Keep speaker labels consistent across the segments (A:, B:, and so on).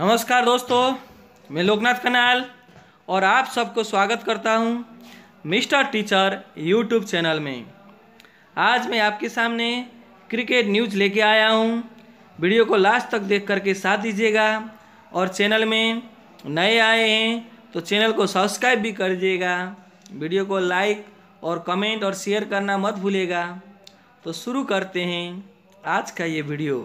A: नमस्कार दोस्तों, मैं लोकनाथ खनाल और आप सबको स्वागत करता हूं मिस्टर टीचर यूट्यूब चैनल में। आज मैं आपके सामने क्रिकेट न्यूज़ लेके आया हूं। वीडियो को लास्ट तक देख करके साथ दीजिएगा और चैनल में नए आए हैं तो चैनल को सब्सक्राइब भी कर दीजिएगा। वीडियो को लाइक और कमेंट और शेयर करना मत भूलिएगा। तो शुरू करते हैं आज का ये वीडियो।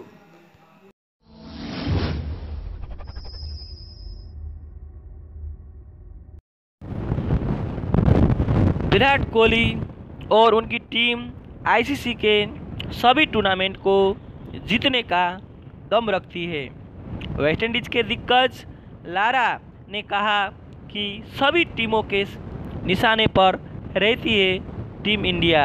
A: विराट कोहली और उनकी टीम आईसीसी के सभी टूर्नामेंट को जीतने का दम रखती है। वेस्टइंडीज के दिग्गज लारा ने कहा कि सभी टीमों के निशाने पर रहती है टीम इंडिया।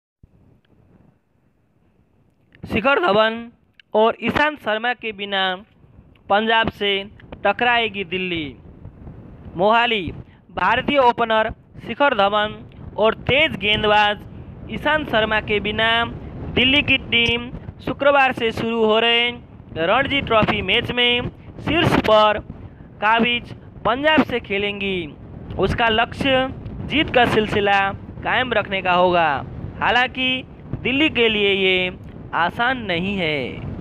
A: शिखर धवन और ईशांत शर्मा के बिना पंजाब से टकराएगी दिल्ली। मोहाली भारतीय ओपनर शिखर धवन और तेज गेंदबाज ईशांत शर्मा के बिना दिल्ली की टीम शुक्रवार से शुरू हो रहे रणजी ट्रॉफी मैच में शीर्ष पर काबिज पंजाब से खेलेंगी। उसका लक्ष्य जीत का सिलसिला कायम रखने का होगा। हालांकि दिल्ली के लिए ये आसान नहीं है।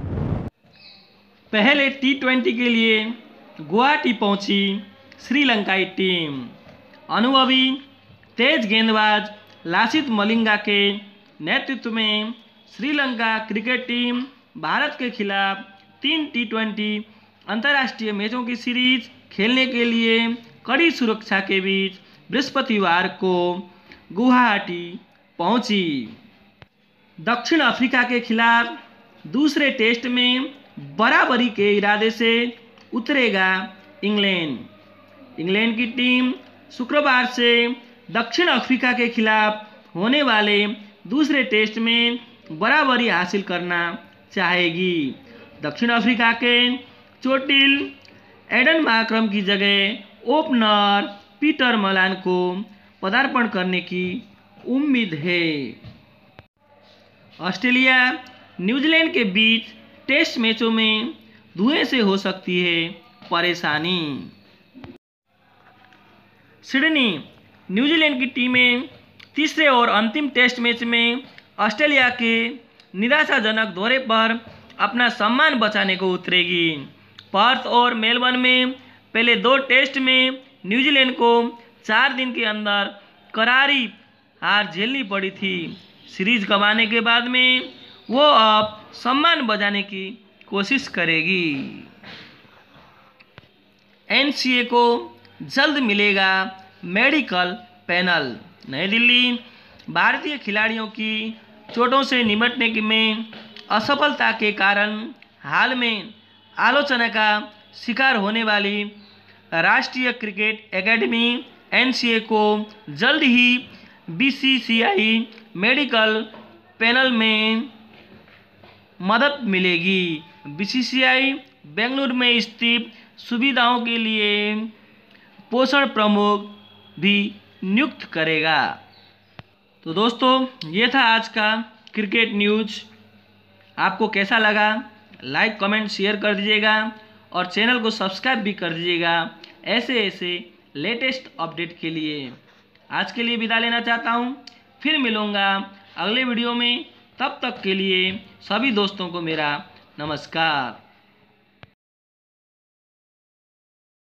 A: पहले T20 के लिए गुवाहाटी पहुंची श्रीलंकाई टीम। अनुभवी तेज गेंदबाज लासित मलिंगा के नेतृत्व में श्रीलंका क्रिकेट टीम भारत के खिलाफ 3 T20 अंतर्राष्ट्रीय मैचों की सीरीज खेलने के लिए कड़ी सुरक्षा के बीच बृहस्पतिवार को गुवाहाटी पहुंची। दक्षिण अफ्रीका के खिलाफ दूसरे टेस्ट में बराबरी के इरादे से उतरेगा इंग्लैंड की टीम शुक्रवार से दक्षिण अफ्रीका के खिलाफ होने वाले दूसरे टेस्ट में बराबरी हासिल करना चाहेगी। दक्षिण अफ्रीका के चोटिल एडन मार्क्रम की जगह ओपनर पीटर मलान को पदार्पण करने की उम्मीद है। ऑस्ट्रेलिया न्यूजीलैंड के बीच टेस्ट मैचों में धुएं से हो सकती है परेशानी। सिडनी न्यूजीलैंड की टीमें तीसरे और अंतिम टेस्ट मैच में ऑस्ट्रेलिया के निराशाजनक दौरे पर अपना सम्मान बचाने को उतरेगी। पर्थ और मेलबर्न में पहले 2 टेस्ट में न्यूजीलैंड को 4 दिन के अंदर करारी हार झेलनी पड़ी थी। सीरीज गंवाने के बाद में वो अब सम्मान बचाने की कोशिश करेगी। एनसीए को जल्द मिलेगा मेडिकल पैनल। नई दिल्ली भारतीय खिलाड़ियों की चोटों से निपटने में असफलता के कारण हाल में आलोचना का शिकार होने वाली राष्ट्रीय क्रिकेट एकेडमी एनसीए को जल्द ही बीसीसीआई मेडिकल पैनल में मदद मिलेगी। बीसीसीआई बेंगलुरु में स्थित सुविधाओं के लिए पोषण प्रमुख भी नियुक्त करेगा। तो दोस्तों, ये था आज का क्रिकेट न्यूज़। आपको कैसा लगा लाइक कमेंट शेयर कर दीजिएगा और चैनल को सब्सक्राइब भी कर दीजिएगा ऐसे लेटेस्ट अपडेट के लिए। आज के लिए विदा लेना चाहता हूँ, फिर मिलूँगा अगले वीडियो में। तब तक के लिए सभी दोस्तों को मेरा नमस्कार।